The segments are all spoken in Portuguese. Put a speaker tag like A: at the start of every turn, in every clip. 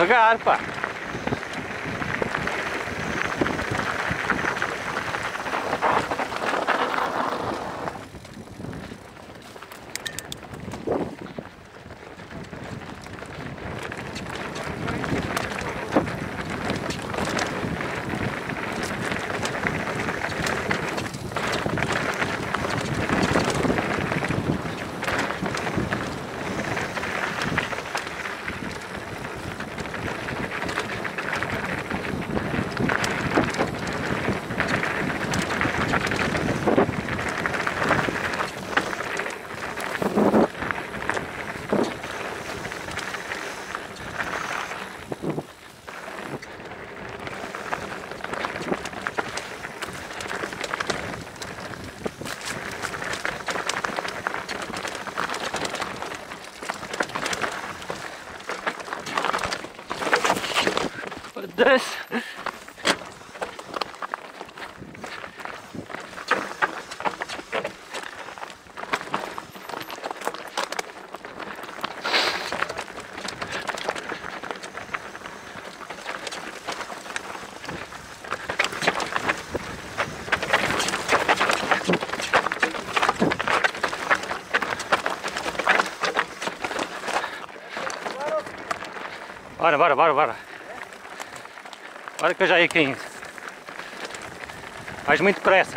A: devagar, pá. Desce. Bora. Olha que eu já ia caindo. Vais muito depressa.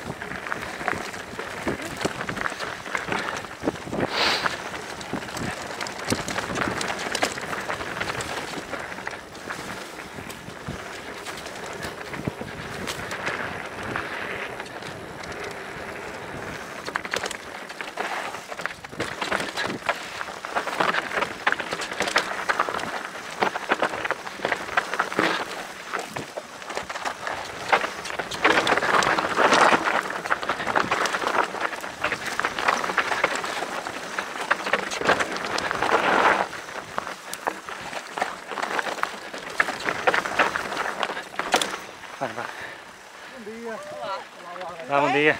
A: Vai.
B: Bom dia.
A: Olá, bom dia.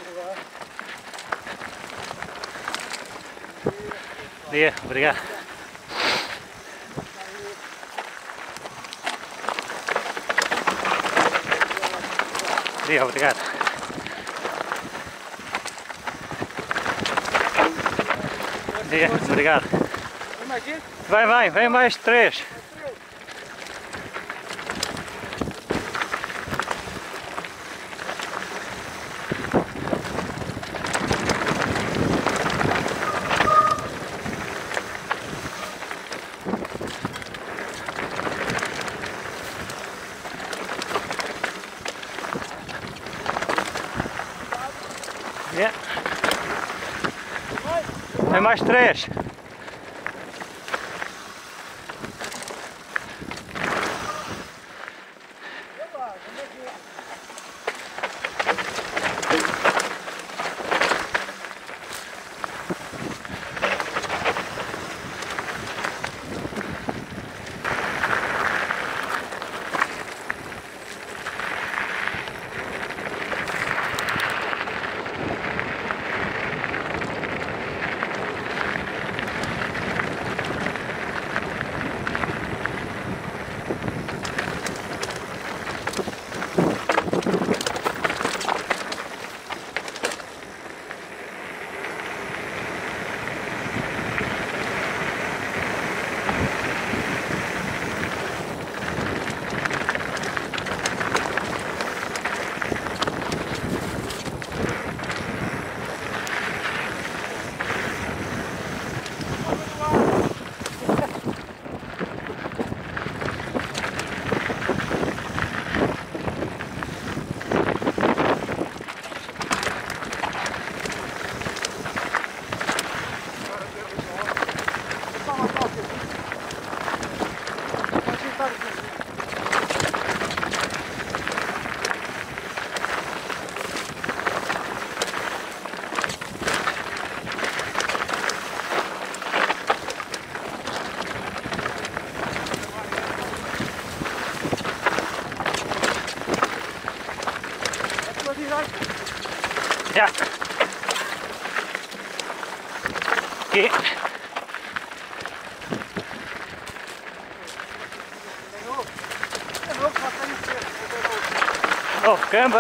A: Bom dia, obrigado. Obrigado. Bom dia, obrigado. Vem mais 3. Yeah. Tem mais 3. Ja. Aqui. Off camber.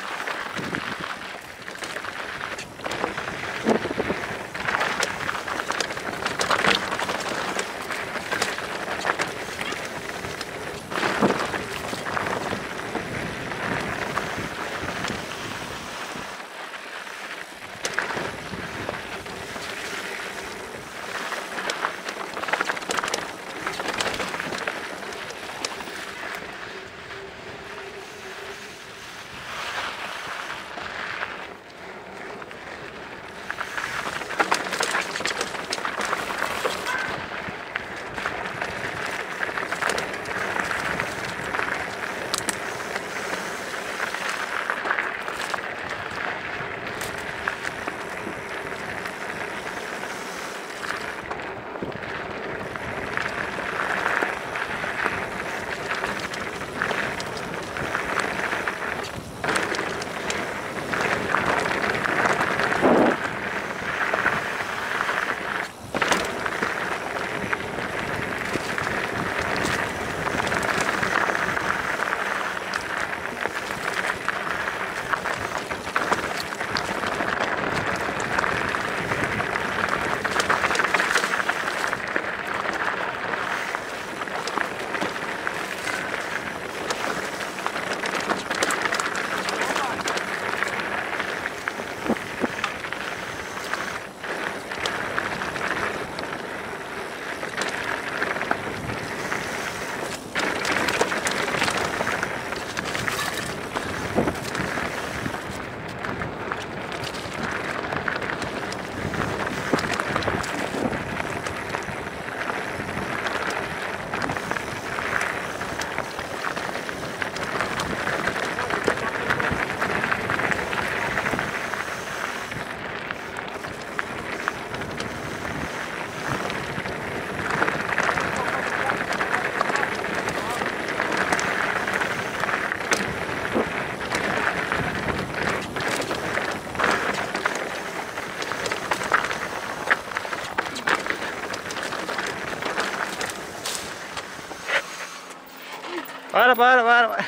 A: Para.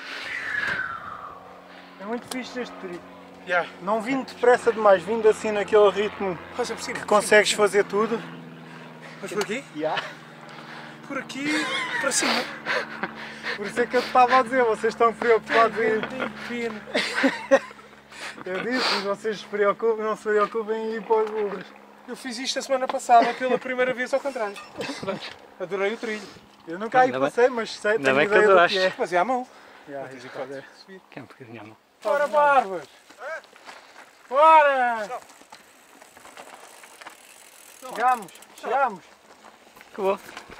B: É muito fixe este trilho.
C: Yeah.
B: Não vindo depressa demais, vindo assim naquele ritmo
C: Mas é possível.
B: que consegues fazer tudo.
C: Mas por aqui?
B: Yeah.
C: Por aqui, para cima.
B: Por isso é que eu te estava a dizer, vocês estão preocupados em...
C: Pino.
B: Eu disse, mas vocês não se preocupem em ir para os burros.
C: Eu fiz isto a semana passada pela primeira vez ao contrário. Adorei o trilho.
B: Eu nunca aí
A: Ainda bem.
B: passei, mas sei,
A: Ainda
B: tenho
A: bem que
B: ideia do
A: adoraste.
B: que é.
C: Mas é à mão.
B: Yeah,
C: Mas
B: isto
C: pode
B: é.
C: subir.
A: Que é um bocadinho à mão.
C: Fora, barbas! Fora!
B: Chegamos.
A: Acabou.